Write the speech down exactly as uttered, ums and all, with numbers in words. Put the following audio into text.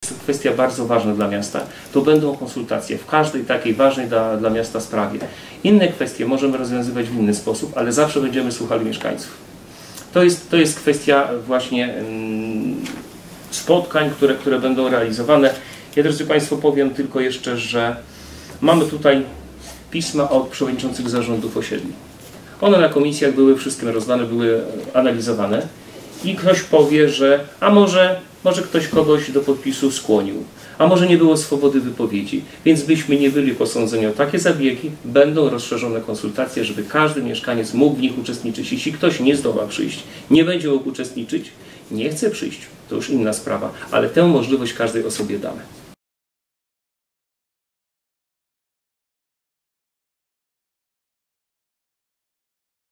kwestia bardzo ważna dla miasta, to będą konsultacje w każdej takiej ważnej dla, dla miasta sprawie. Inne kwestie możemy rozwiązywać w inny sposób, ale zawsze będziemy słuchali mieszkańców. To jest, to jest kwestia właśnie mm, spotkań, które, które będą realizowane. Ja, drodzy Państwo, powiem tylko jeszcze, że mamy tutaj pisma od przewodniczących zarządów osiedli. One na komisjach były wszystkim rozdane, były analizowane i ktoś powie, że a może, może ktoś kogoś do podpisu skłonił, a może nie było swobody wypowiedzi, więc byśmy nie byli posądzeni o takie zabiegi, będą rozszerzone konsultacje, żeby każdy mieszkaniec mógł w nich uczestniczyć. Jeśli ktoś nie zdoła przyjść, nie będzie mógł uczestniczyć, nie chce przyjść, to już inna sprawa, ale tę możliwość każdej osobie damy.